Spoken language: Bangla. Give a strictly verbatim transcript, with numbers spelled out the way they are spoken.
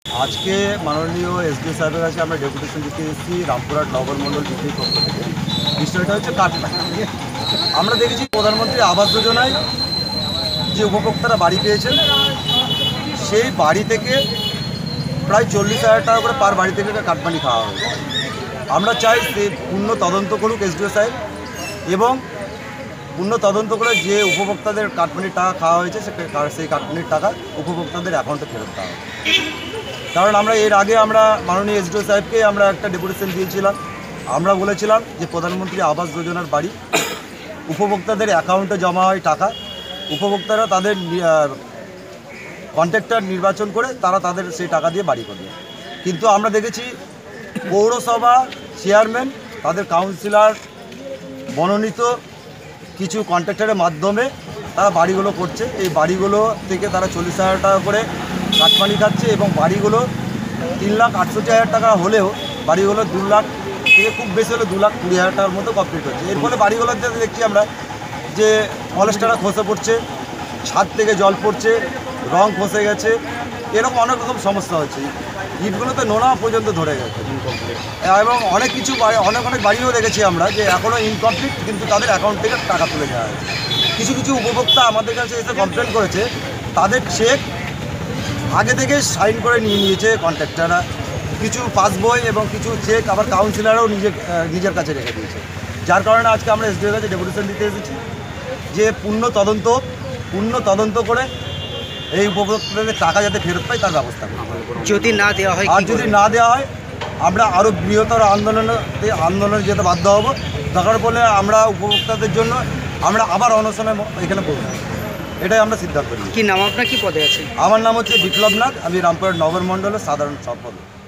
আজকে মাননীয় এসডিও সাহেবের কাছে আমরা ডেপুটেশন দিতে এসেছি রামপুরহাট নগর মণ্ডল বিদ্যুৎ পক্ষ থেকে। বিষয়টা হচ্ছে কাটটা। আমরা দেখেছি প্রধানমন্ত্রী আবাস যোজনায় যে উপভোক্তারা বাড়ি পেয়েছেন সেই বাড়ি থেকে প্রায় চল্লিশ হাজার টাকা করে পার বাড়ি থেকে কাটমানি খাওয়া হয়েছে। আমরা চাই সে পূর্ণ তদন্ত করুক এসডিও সাহেব এবং পূর্ণ তদন্ত করে যে উপভোক্তাদের কাটমানির টাকা খাওয়া হয়েছে সেই কাটমানির টাকা উপভোক্তাদের অ্যাকাউন্টে ফেরত দেওয়া হবে। কারণ আমরা এর আগে আমরা মাননীয় এসডিও সাহেবকে আমরা একটা ডেপুটেশন দিয়েছিলাম। আমরা বলেছিলাম যে প্রধানমন্ত্রী আবাস যোজনার বাড়ি উপভোক্তাদের অ্যাকাউন্টে জমা হয় টাকা, উপভোক্তারা তাদের কন্ট্রাক্টর নির্বাচন করে তারা তাদের সেই টাকা দিয়ে বাড়ি করবে। কিন্তু আমরা দেখেছি পৌরসভা চেয়ারম্যান তাদের কাউন্সিলর মনোনীত কিছু কন্ট্রাক্টরের মাধ্যমে তারা বাড়িগুলো করছে। এই বাড়িগুলো থেকে তারা চল্লিশ হাজার টাকা করে কাটমানি খাচ্ছে এবং বাড়িগুলো তিন লাখ আটষট্টি হাজার টাকা হলেও বাড়িগুলো দু লাখ থেকে খুব বেশি হলে দু লাখ কুড়ি হাজার টাকার মতো কমপ্লিট হচ্ছে। এর ফলে বাড়িগুলোতে দেখছি আমরা যে পলেস্টারটা খসে পড়ছে, ছাদ থেকে জল পড়ছে, রং খসে গেছে, এরকম অনেক রকম সমস্যা হচ্ছে। ইটগুলোতে নোনা পর্যন্ত ধরে গেছে এবং অনেক কিছু অনেক অনেক বাড়িও দেখেছি আমরা যে এখনও ইনকমপ্লিট, কিন্তু তাদের অ্যাকাউন্ট থেকে টাকা তুলে নেওয়া হয়েছে। কিছু কিছু উপভোক্তা আমাদের কাছে এসে কমপ্লেন করেছে তাদের চেক আগে থেকে সাইন করে নিয়ে নিয়েছে কন্ট্রাক্টররা, কিছু পাসবই এবং কিছু চেক আবার কাউন্সিলরও নিজে নিজের কাছে রেখে দিয়েছে। যার কারণে আজকে আমরা এসডিওর কাছে ডেপুটেশন দিতে এসেছি যে পূর্ণ তদন্ত পূর্ণ তদন্ত করে এই উপভোক্তাদের টাকা যাতে ফেরত পায় তার ব্যবস্থা করি। যদি না দেওয়া হয় আর যদি না দেওয়া হয় আমরা আরও বৃহত্তর আন্দোলনে আন্দোলনে যেতে বাধ্য হব। দরকার পড়লে আমরা উপভোক্তাদের জন্য আমরা আবার অনশনে এখানে বসবো, এটাই আমরা সিদ্ধান্ত নিই। কি নাম আপনার, কি পদে আছে? আমার নাম হচ্ছে বিপ্লব নাথ, আমি রামপুরহাট নগর মণ্ডলের সাধারণ সম্পাদক।